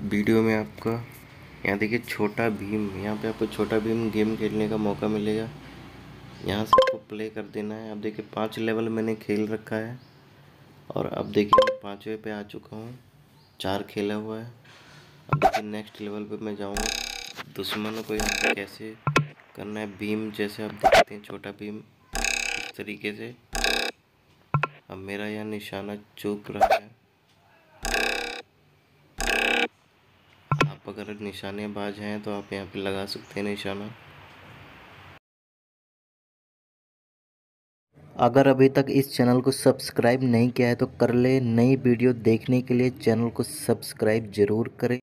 Video में आपका यहाँ देखिए छोटा भीम, यहाँ पे आपको छोटा भीम गेम खेलने का मौका मिलेगा। यहाँ से आपको प्ले कर देना है। अब देखिए 5 लेवल मैंने खेल रखा है और अब देखिए मैं 5वें पे आ चुका हूँ। 4 खेला हुआ है। अब देखिए नेक्स्ट लेवल पे मैं जाऊँगा। दुश्मनों को यहाँ पे कैसे करना है, भीम जैसे आप देखते हैं छोटा भीम इस तरीके से। अब मेरा यहाँ निशाना चूक रहा है। आप अगर निशानेबाज हैं तो आप यहाँ पे लगा सकते हैं निशाना। अगर अभी तक इस चैनल को सब्सक्राइब नहीं किया है तो कर ले। नई वीडियो देखने के लिए चैनल को सब्सक्राइब ज़रूर करें।